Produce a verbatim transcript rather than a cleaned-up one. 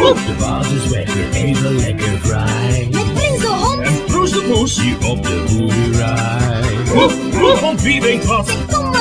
De baas is weg, weer even lekker vrij. Met Prins de hond en Proes de poes, hier op de boerderij. Want wie weet wat, kom